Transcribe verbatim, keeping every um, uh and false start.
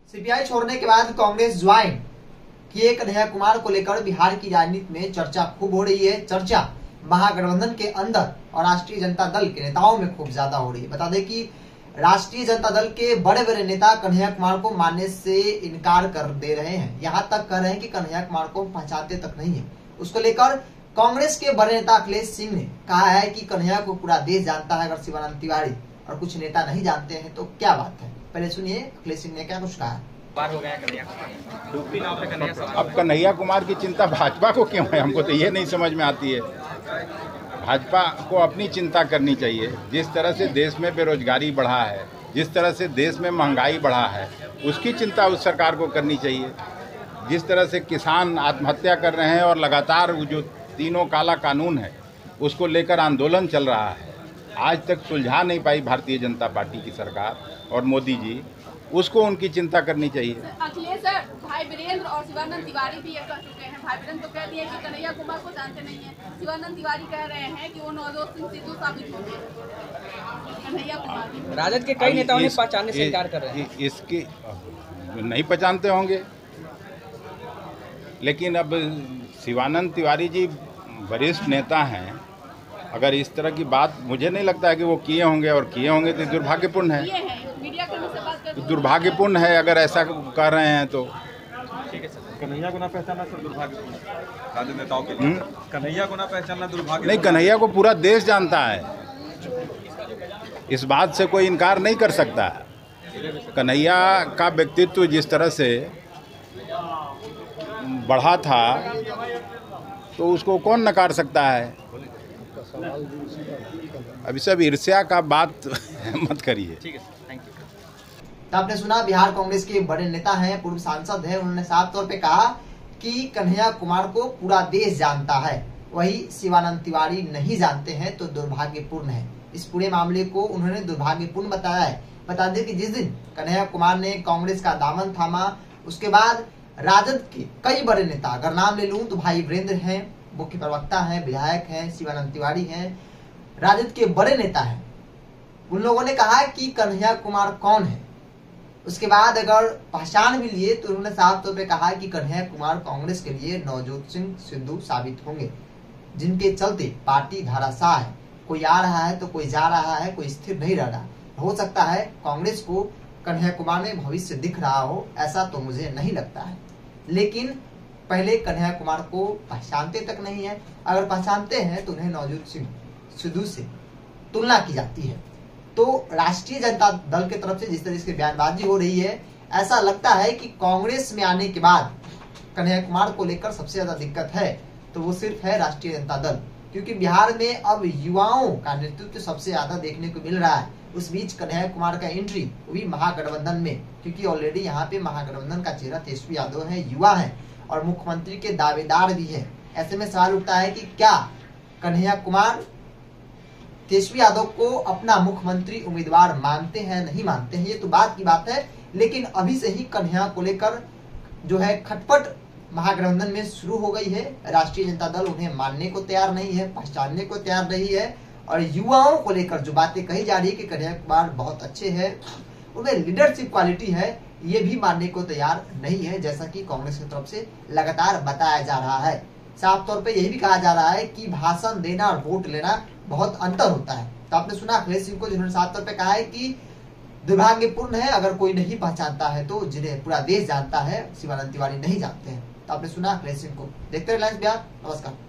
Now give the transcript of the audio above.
CPI छोड़ने के बाद कांग्रेस ज्वाइन किए कन्हैया कुमार को लेकर बिहार की राजनीति में चर्चा खूब हो रही है। चर्चा महागठबंधन के अंदर और राष्ट्रीय जनता दल के नेताओं में खूब ज्यादा हो रही है। बता दें कि राष्ट्रीय जनता दल के बड़े बड़े नेता कन्हैया कुमार को मानने से इनकार कर दे रहे हैं। यहाँ तक कह रहे हैं कि कन्हैया कुमार को पहचानते तक नहीं है। उसको लेकर कांग्रेस के बड़े नेता अखिलेश सिंह ने कहा है कि कन्हैया को पूरा देश जानता है, अगर शिवानंद तिवारी और कुछ नेता नहीं जानते हैं तो क्या बात है। पहले सुनिए अखिलेश सिंह ने क्या कुछ कहा है। हो गया कन्हैया कुमार। अब कन्हैया कुमार की चिंता भाजपा को क्यों है, हमको तो ये नहीं समझ में आती है। भाजपा को अपनी चिंता करनी चाहिए। जिस तरह से देश में बेरोजगारी बढ़ा है, जिस तरह से देश में महंगाई बढ़ा है, उसकी चिंता उस सरकार को करनी चाहिए। जिस तरह से किसान आत्महत्या कर रहे हैं और लगातार जो तीनों काला कानून है उसको लेकर आंदोलन चल रहा है, आज तक सुलझा नहीं पाई भारतीय जनता पार्टी की सरकार और मोदी जी, उसको उनकी चिंता करनी चाहिए। अखिलेश सर, भाई वीरेंद्र और शिवानंद तिवारी भी ये कह चुके हैं। भाई वीरेंद्र तो कह दिए कि कन्हैया कुमार को जानते नहीं है। शिवानंद तिवारी कह रहे हैं कि वो नवजोत सिंह सिद्धू साबित होंगे। कन्हैया कुमार राजद के कई नेताओं ने पहचानने से इनकार कर रहे हैं। इसकी नहीं पहचानते होंगे, लेकिन अब शिवानंद तिवारी जी वरिष्ठ नेता हैं। अगर इस तरह की बात, मुझे नहीं लगता है कि वो किए होंगे, और किए होंगे तो दुर्भाग्यपूर्ण है। तो दुर्भाग्यपूर्ण है अगर ऐसा कर रहे हैं तो। ठीक है सर। कन्हैया को ना पहचानना सर दुर्भाग्यपूर्ण है राजद नेताओं के लिए। कन्हैया को ना पहचानना दुर्भाग्य नहीं, कन्हैया को पूरा देश जानता है, इस बात से कोई इनकार नहीं कर सकता। कन्हैया का व्यक्तित्व जिस तरह से बढ़ा था तो उसको कौन नकार सकता है। अभी सब ईर्ष्या का बात मत करिए। ठीक है, थैंक यू। तो आपने सुना बिहार कांग्रेस के बड़े नेता हैं, पूर्व सांसद हैं, उन्होंने साफ तौर पे कहा कि कन्हैया कुमार को पूरा देश जानता है, वही शिवानंद तिवारी नहीं जानते हैं तो दुर्भाग्यपूर्ण है। इस पूरे मामले को उन्होंने दुर्भाग्यपूर्ण बताया है। बता दें कि जिस दिन कन्हैया कुमार ने कांग्रेस का दामन थामा, उसके बाद राजद के कई बड़े नेता, अगर नाम ले लूं तो भाई वीरेंद्र हैं, मुख्य प्रवक्ता हैं, विधायक हैं, शिवानंद तिवारी हैं, राजद के बड़े नेता हैं, उन लोगों ने कहा कि कन्हैया कुमार कौन है। उसके बाद अगर पहचान भी लिए तो उन्होंने साफ तौर पे कहा कि कन्हैया कुमार कांग्रेस के लिए नवजोत सिंह सिद्धू साबित होंगे, जिनके चलते पार्टी धराशाह है। कोई आ रहा है तो कोई जा रहा है, कोई स्थिर नहीं रह रहा। हो सकता है कांग्रेस को कन्हैया कुमार में भविष्य दिख रहा हो, ऐसा तो मुझे नहीं लगता है। लेकिन पहले कन्हैया कुमार को पहचानते तक नहीं है। अगर पहचानते हैं तो उन्हें नवजोत सिंह सिद्धू से तुलना की जाती है। तो राष्ट्रीय जनता दल की तरफ से जिस तरह से बयानबाजी हो रही है, ऐसा लगता है कि कांग्रेस में आने के बाद कन्हैया कुमार को लेकर सबसे ज्यादा दिक्कत है तो वो सिर्फ है राष्ट्रीय जनता दल, क्योंकि बिहार में अब युवाओं का नेतृत्व सबसे ज्यादा देखने को मिल रहा है। उस बीच कन्हैया कुमार का एंट्री वो भी महागठबंधन में, क्योंकि ऑलरेडी यहाँ पे महागठबंधन का चेहरा तेजस्वी यादव है, युवा है और मुख्यमंत्री के दावेदार भी है। ऐसे में सवाल उठता है कि क्या कन्हैया कुमार तेजस्वी यादव को अपना मुख्यमंत्री उम्मीदवार मानते हैं, नहीं मानते हैं, ये तो बात की बात है। लेकिन अभी से ही कन्हैया को लेकर जो है खटपट महागठबंधन में शुरू हो गई है। राष्ट्रीय जनता दल उन्हें मानने को तैयार नहीं है, पहचानने को तैयार नहीं है, और युवाओं को लेकर जो बातें कही जा रही है कि कन्हैया कुमार बहुत अच्छे हैं, उनमें लीडरशिप क्वालिटी है, ये भी मानने को तैयार नहीं है, जैसा कि कांग्रेस की तरफ से लगातार बताया जा रहा है। साफ तौर पे यही भी कहा जा रहा है कि भाषण देना और वोट लेना बहुत अंतर होता है। तो आपने सुना अखिलेश सिंह को, जिन्होंने साफ तौर पे कहा है कि दुर्भाग्यपूर्ण है अगर कोई नहीं पहचानता है तो जिन्हें पूरा देश जानता है शिवानंद तिवारी नहीं जानते हैं। तो आपने सुना अखिलेश सिंह को। देखते रहे लाइव बिहार। नमस्कार।